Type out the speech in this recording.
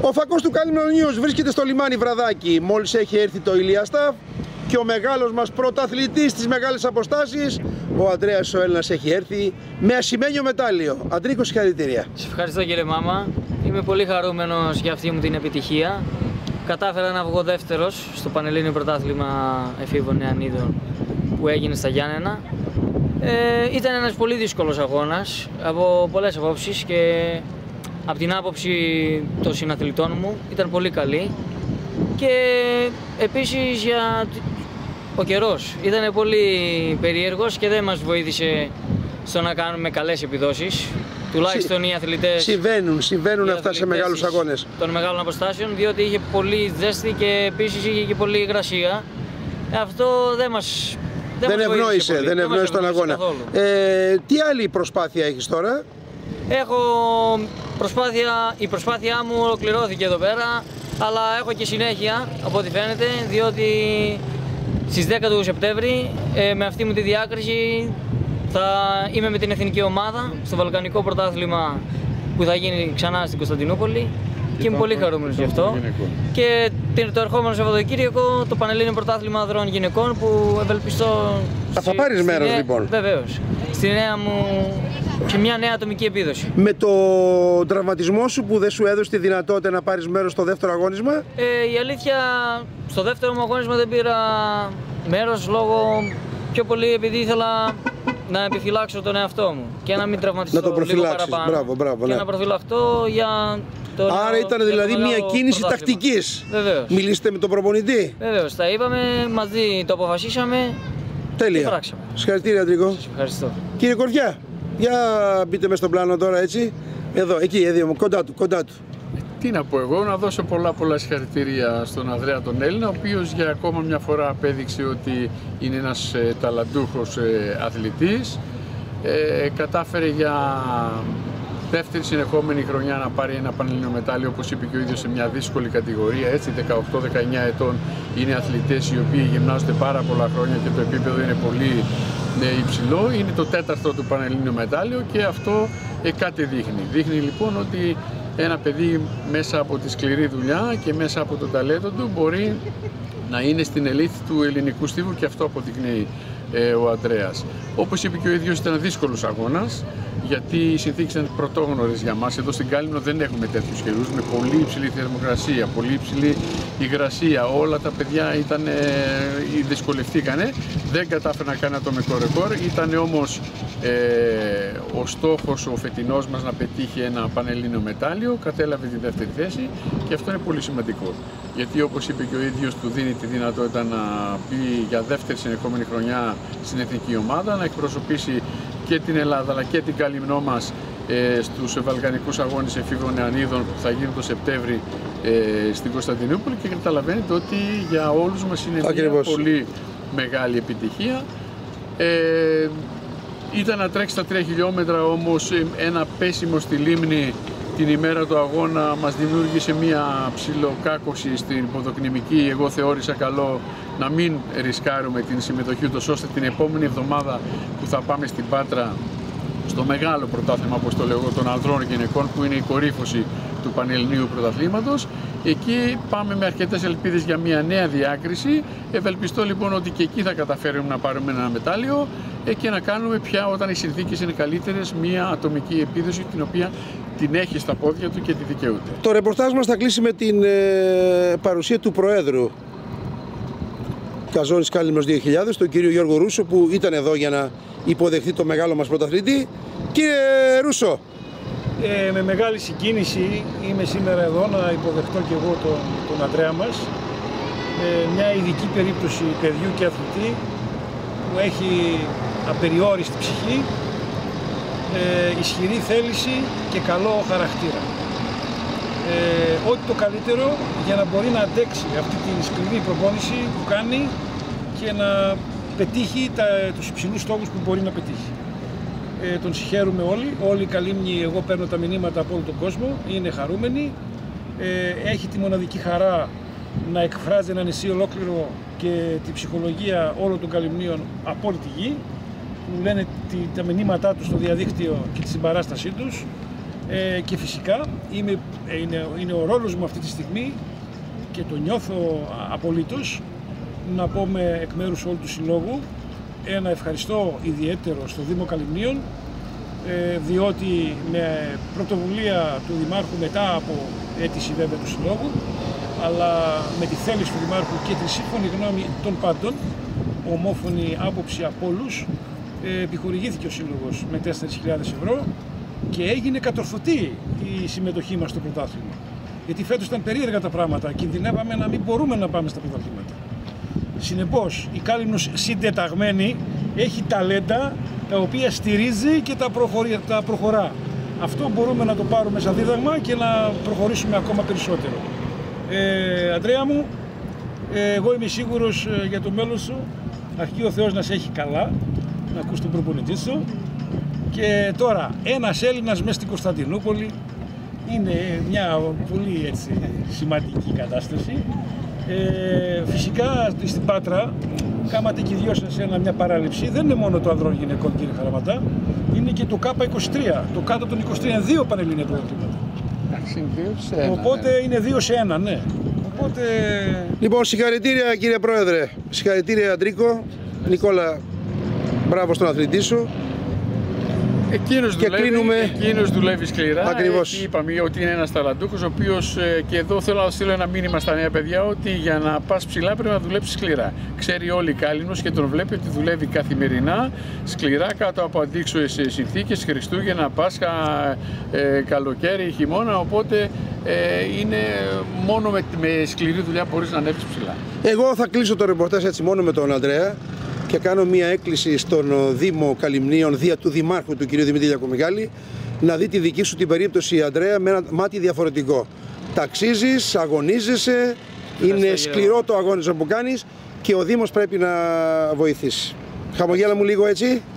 Ο φακός του Κάλυμνο News βρίσκεται στο λιμάνι Βραδάκι. Μόλις έχει έρθει το ηλιαστάφ και ο μεγάλος μας πρωταθλητής στις μεγάλες αποστάσεις, ο Ανδρέας ο Έλληνας, έχει έρθει με ασημένιο μετάλλιο. Αντρίκο, συγχαρητήρια. Σας ευχαριστώ κύριε Μάμα. Είμαι πολύ χαρούμενος για αυτή μου την επιτυχία. Κατάφερα να βγω δεύτερος στο Πανελλήνιο Πρωτάθλημα Εφήβων Νεανίδων που έγινε στα Γιάννενα. Ήταν ένας πολύ δύσκολος αγώνας από πολλές απόψεις και από την άποψη των συναθλητών μου ήταν πολύ καλή και επίσης για ο καιρός ήταν πολύ περίεργος και δεν μας βοήθησε στο να κάνουμε καλές επιδόσεις. Τουλάχιστον οι αθλητές συμβαίνουν αυτά σε μεγάλους αγώνες των μεγάλων αποστάσεων, διότι είχε πολύ ζέστη και επίσης είχε και πολύ υγρασία. Αυτό δεν ευνόησε τον αγώνα. Τι άλλη προσπάθεια έχεις τώρα? Έχω η προσπάθειά μου ολοκληρώθηκε εδώ πέρα, αλλά έχω και συνέχεια από ό,τι φαίνεται, διότι στις 10 του Σεπτέμβρη με αυτή μου τη διάκριση θα είμαι με την εθνική ομάδα στο Βαλκανικό Πρωτάθλημα που θα γίνει ξανά στην Κωνσταντινούπολη και είμαι πολύ χαρούμενος γι' αυτό. Και το ερχόμενο Σαββατοκύριακο το Πανελλήνιο Πρωτάθλημα Ανδρών Γυναικών που ευελπιστώ. Θα πάρεις μέρος λοιπόν? Βεβαίως. Σε μια νέα ατομική επίδοση. Με το τραυματισμό σου που δεν σου έδωσε τη δυνατότητα να πάρεις μέρος στο δεύτερο αγώνισμα? Η αλήθεια, στο δεύτερο μου αγώνισμα δεν πήρα μέρος λόγω πιο πολύ επειδή ήθελα να επιφυλάξω τον εαυτό μου και να μην τραυματιστώ λίγο παραπάνω. Μπράβο, και να προφυλαχτώ για το. Άρα ήταν δηλαδή μια κίνηση τακτικής. Βεβαίως. Μιλήσετε με τον προπονητή? Βεβαίως, τα είπαμε, μαζί το αποφασίσαμε. Τέλεια. Και πράξαμε. Συγχαρητήρια, Αντρίκο. Σας ευχαριστώ. Κύριε Κορδιά, για μπείτε μέσα στον πλάνο τώρα έτσι. Εδώ, εκεί, κοντά του. Τι να πω εγώ, να δώσω πολλά συγχαρητήρια στον Ανδρέα τον Έλληνα, ο οποίος για ακόμα μια φορά απέδειξε ότι είναι ένας ταλαντούχος αθλητής. Κατάφερε για δεύτερη συνεχόμενη χρονιά να πάρει ένα πανελλήνιο μετάλλιο, όπως είπε και ο ίδιος, σε μια δύσκολη κατηγορία. Έτσι, 18-19 ετών είναι αθλητές οι οποίοι γυμνάζονται πάρα πολλά χρόνια και το επίπεδο είναι πολύ υψηλό. Είναι το τέταρτο του πανελλήνιο μετάλλιο και αυτό κάτι δείχνει. Δείχνει λοιπόν ότι ένα παιδί μέσα από τη σκληρή δουλειά και μέσα από το ταλέντο του μπορεί να είναι στην ελίτ του ελληνικού στίβου και αυτό αποδεικνύει ο Ανδρέας. Όπως είπε και ο ίδιος, ήταν δύσκολος αγώνας γιατί οι συνθήκες ήταν πρωτόγνωρες για μας. Εδώ στην Κάλυμνο δεν έχουμε τέτοιους καιρούς, με πολύ υψηλή θερμοκρασία, πολύ υψηλή υγρασία. Όλα τα παιδιά δυσκολευτήκανε, δεν κατάφεραν να κάνουν ατομικό ρεκόρ. Ήταν όμως ο στόχος ο φετινός μας να πετύχει ένα πανελλήνιο μετάλλιο, κατέλαβε τη δεύτερη θέση και αυτό είναι πολύ σημαντικό. Γιατί όπως είπε και ο ίδιος, του δίνει τη δυνατότητα να μπει για δεύτερη συνεχόμενη χρονιά στην εθνική ομάδα, να εκπροσωπήσει και την Ελλάδα αλλά και την Κάλυμνό μας στους Βαλκανικούς Αγώνες Εφήβων Νεανίδων που θα γίνουν το Σεπτέμβρη στην Κωνσταντινούπολη και καταλαβαίνετε ότι για όλους μας είναι μια πολύ μεγάλη επιτυχία. Ήταν να τρέξει τα 3 χιλιόμετρα, όμως ένα πέσιμο στη λίμνη την ημέρα του αγώνα μας δημιούργησε μια ψιλοκάκωση στην ποδοκνημική. Εγώ θεώρησα καλό να μην ρισκάρουμε την συμμετοχή του, ώστε την επόμενη εβδομάδα που θα πάμε στην Πάτρα στο μεγάλο πρωτάθλημα, όπως το λέγω, των ανδρών γυναικών, που είναι η κορύφωση του Πανελληνίου Πρωταθλήματος. Εκεί πάμε με αρκετές ελπίδες για μια νέα διάκριση. Ευελπιστώ λοιπόν ότι και εκεί θα καταφέρουμε να πάρουμε ένα μετάλλιο και να κάνουμε πια, όταν οι συνθήκες είναι καλύτερες, μια ατομική επίδοση την οποία την έχει στα πόδια του και τη δικαιούται. Το ρεπορτάζ μας θα κλείσει με την παρουσία του Προέδρου Καζόνης Κάλυμνος 2000, τον κύριο Γιώργο Ρούσο, που ήταν εδώ για να υποδεχθεί το μεγάλο μας πρωταθλητή. Κύριε Ρούσο. Με μεγάλη συγκίνηση είμαι σήμερα εδώ να υποδεχτώ και εγώ τον Ανδρέα μας. Μια ειδική περίπτωση παιδιού και αθλητή που έχει απεριόριστη ψυχή, ισχυρή θέληση και καλό χαρακτήρα. Ό,τι το καλύτερο για να μπορεί να αντέξει αυτή τη σκληρή προπόνηση που κάνει και να πετύχει τους υψηλούς στόχους που μπορεί να πετύχει. Τον συγχαίρουμε όλοι οι Καλύμνοι, εγώ παίρνω τα μηνύματα από όλο τον κόσμο, είναι χαρούμενοι. Έχει τη μοναδική χαρά να εκφράζει ένα νησί ολόκληρο και τη ψυχολογία όλων των Καλυμνίων από όλη τη γη, που λένε τα μηνύματά τους στο διαδίκτυο και τη συμπαράστασή τους. Και φυσικά είναι ο ρόλος μου αυτή τη στιγμή και το νιώθω απολύτως να πω εκ μέρους όλου του Συλλόγου ένα ευχαριστώ ιδιαίτερο στο Δήμο Καλυμνίων, διότι με πρωτοβουλία του Δημάρχου, μετά από αίτηση βέβαια του Συλλόγου, αλλά με τη θέληση του Δημάρχου και τη σύμφωνη γνώμη των πάντων, ομόφωνη άποψη από όλους, επιχορηγήθηκε ο Σύλλογος με 4.000 ευρώ και έγινε κατορθωτή η συμμετοχή μας στο πρωτάθλημα. Γιατί φέτος ήταν περίεργα τα πράγματα, κινδυνεύαμε να μην μπορούμε να πάμε στα πρωταθλήματα. Συνεπώς, η Κάλυμνος συντεταγμένη έχει ταλέντα τα οποία στηρίζει και τα προχωρά. Αυτό μπορούμε να το πάρουμε σαν δίδαγμα και να προχωρήσουμε ακόμα περισσότερο. Αντρέα μου, εγώ είμαι σίγουρος για το μέλλον σου. Αρχεί ο Θεός να σε έχει καλά, να ακούς τον προπονητή σου. Και τώρα, ένας Έλληνας μέσα στην Κωνσταντινούπολη είναι μια πολύ σημαντική κατάσταση. Φυσικά στην Πάτρα, κάματε και οι δυο σας μια παράληψη, δεν είναι μόνο το ανδρών γυναικών, κύριε Χαραματά, είναι και το K23, το κάτω των 23, είναι 2 πανελλήνια πρωταθλήματα. Οπότε είναι 2-1, ναι. Οπότε... Λοιπόν, συγχαρητήρια κύριε Πρόεδρε, συγχαρητήρια Αντρίκο, Νικόλα, μπράβο στον αθλητή σου. Εκείνος δουλεύει σκληρά. Ακριβώς. Είπαμε ότι είναι ένας ταλαντούχος, ο οποίος και εδώ θέλω να στείλω ένα μήνυμα στα νέα παιδιά ότι για να πας ψηλά πρέπει να δουλέψεις σκληρά. Ξέρει όλοι Κάλυμνος και τον βλέπει ότι δουλεύει καθημερινά, σκληρά κάτω από αντίξωες συνθήκες, Χριστούγεννα, Πάσχα, καλοκαίρι, χειμώνα, οπότε είναι μόνο με σκληρή δουλειά μπορείς να ανέβεις ψηλά. Εγώ θα κλείσω το ρεπορτάζ έτσι μόνο με τον Ανδρέα και κάνω μία έκκληση στον Δήμο Καλυμνίων δια του Δημάρχου του κ. Δημήτρη Γιακομιγάλη να δει τη δική σου την περίπτωση, Ανδρέα, με ένα μάτι διαφορετικό. Ταξίζεις, αγωνίζεσαι, είναι σκληρό το αγώνισμα που κάνεις και ο Δήμος πρέπει να βοηθήσει. Χαμογέλα μου λίγο έτσι.